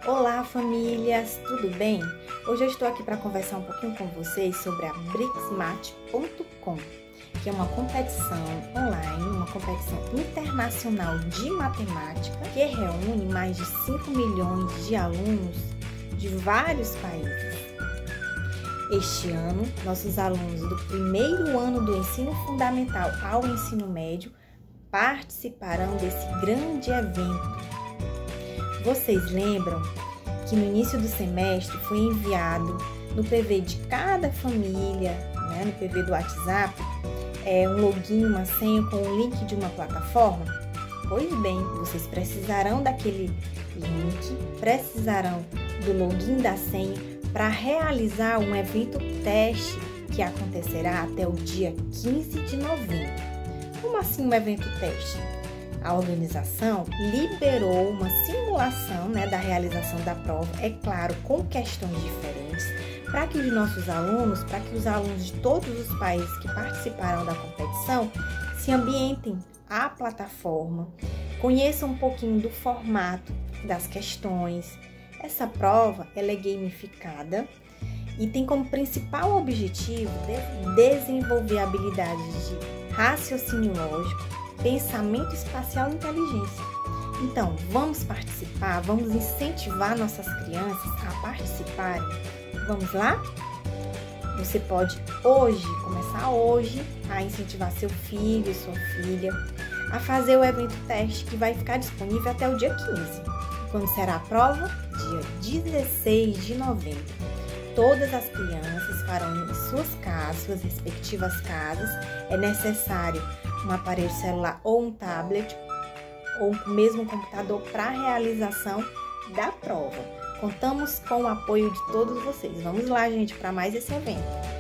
Olá, famílias, tudo bem? Hoje eu estou aqui para conversar um pouquinho com vocês sobre a BRICSMAT.com, que é uma competição online, uma competição internacional de matemática que reúne mais de 5 milhões de alunos de vários países. Este ano, nossos alunos do primeiro ano do ensino fundamental ao ensino médio participarão desse grande evento. Vocês lembram que no início do semestre foi enviado no PV de cada família, no PV do WhatsApp, um login, uma senha com o link de uma plataforma? Pois bem, vocês precisarão daquele link, precisarão do login da senha para realizar um evento teste que acontecerá até o dia 15 de novembro. Como assim um evento teste? A organização liberou uma simulação da realização da prova, é claro, com questões diferentes, para que os nossos alunos, para que os alunos de todos os países que participaram da competição se ambientem à plataforma, conheçam um pouquinho do formato das questões. Essa prova ela é gamificada e tem como principal objetivo desenvolver habilidades de raciocínio lógico, pensamento espacial e inteligência. Então, vamos participar, vamos incentivar nossas crianças a participarem. Vamos lá? Você pode começar hoje, a incentivar seu filho, sua filha, a fazer o evento teste que vai ficar disponível até o dia 15. Quando será a prova? Dia 16 de novembro. Todas as crianças farão em suas casas, suas respectivas casas. É necessário um aparelho celular ou um tablet ou mesmo um computador para a realização da prova. Contamos com o apoio de todos vocês. Vamos lá, gente, para mais esse evento.